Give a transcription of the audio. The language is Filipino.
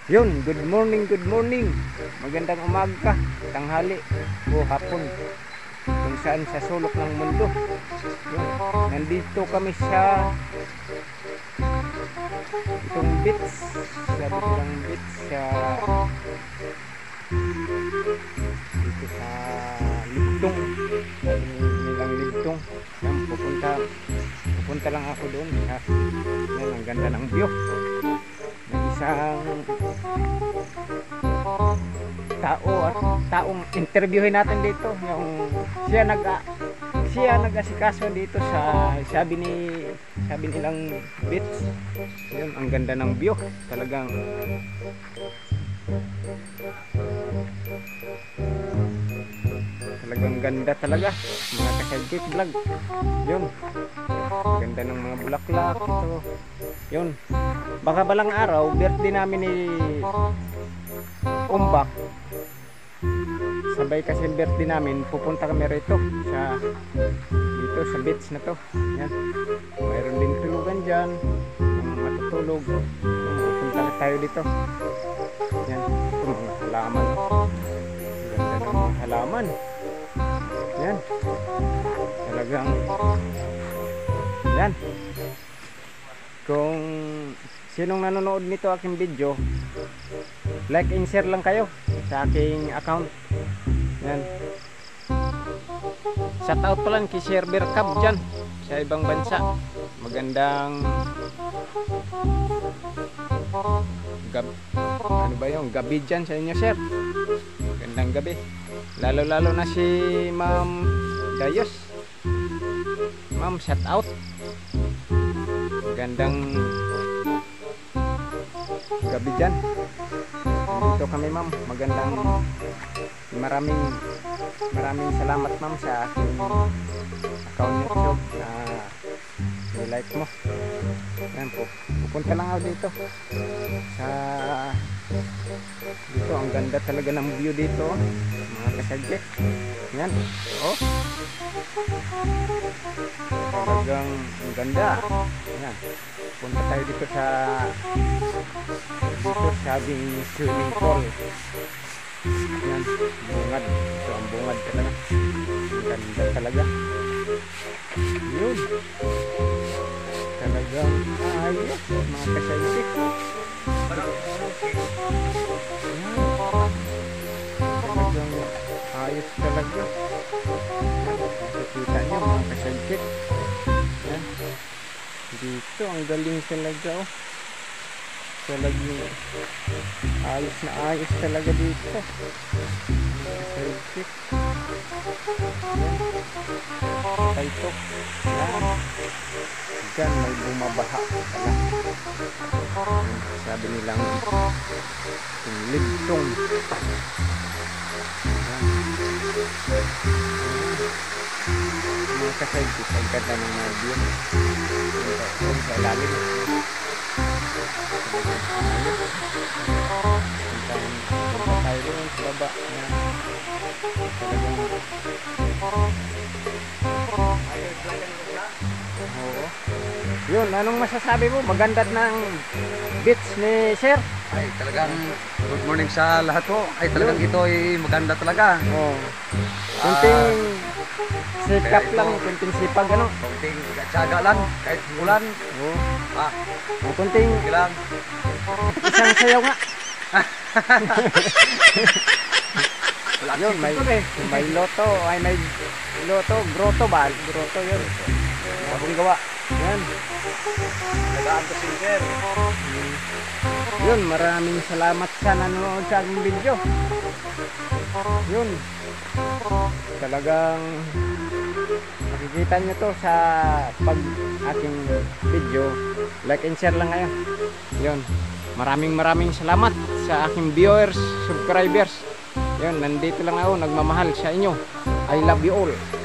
Yun, good morning, good morning. Magandang umaga, tanghali, o hapon. Kung saan sa sulok ng mundo. Yun, nandito kami sa itong beach. Sabi nilang beach sa dito sa Ligtong. Sabi nilang Ligtong. Yan, pupunta lang ako doon. Yan, ang ganda ng view. Isang taong interviewin natin dito, yung siya nag-asikaso dito sa sabi nilang beach. Yun, ang ganda ng view, talagang ganda talaga mga ka-sidekick vlog. Yun, ganda ng mga bulaklak ito. Yun, baka balang araw birthday namin ni Umbak, sabay kasi birthday namin, pupunta kami rito dito sa beach na to. Yan, mayroon din tulugan dyan, matutulog. Pupunta tayo dito. Yan, ito mga halaman, ganda ng mga halaman. Yan, talagang yan. Kung sinong nanonood nito aking video, like and share lang kayo sa aking account. Yan, shout out pa lang kay Sir Berkab dyan sa ibang bansa. Magandang ano ba yung gabi dyan sa inyo, sir. Magandang gabi, lalo na si Ma'am Dayos. Ma'am, shout out. Magandang gabi dyan. Dito kami, ma'am. Maraming salamat, ma'am, sa aking account YouTube na like mo. Yan po, pupunta lang ako dito ang ganda talaga ng view dito, mga kasadjek. Yan, oh, talagang ang ganda. Yan, punta tayo dito sa sabing swimming pool. Yan, bungad. Ito ang bungad talaga, ang ganda talaga. Yun, talagang ayos mga kasadjek. Talagang ayos talaga. Nakikita nyo mga kasadjek. Yan, dito ang galing talaga, oh. Talagang ayos talaga dito kasadjek. Yan, ito dyan may bumabaha pala. Sabi nilang yung Ligtong. Mga kasadjek, ang ganda ng mga view sa ilalim. Punta tayo doon sa baba. Oo. Yun, anong masasabi mo? Maganda ng beach ni Sir. Ay, talagang good morning sa lahat po. Ay, talagang ito ay maganda talaga. Oh. Kunting sikap lang, kunting sipag, ano? Kunting tsaga lang, kahit ulan. Oh. Ah, Kunting sige lang. isang sayaw nga. Wala Yun, may loto, may loto, grotto ba? Grotto yun. Akong gawa. Yan. Nagaan ko silver. Yun, maraming salamat sa nanonood sa aking video. Yun, talagang makikita nyo to sa pag aking video. Like and share lang ngayon. Yun, maraming salamat sa aking viewers, subscribers. Yun, nandito lang ako, nagmamahal sa inyo. I love you all.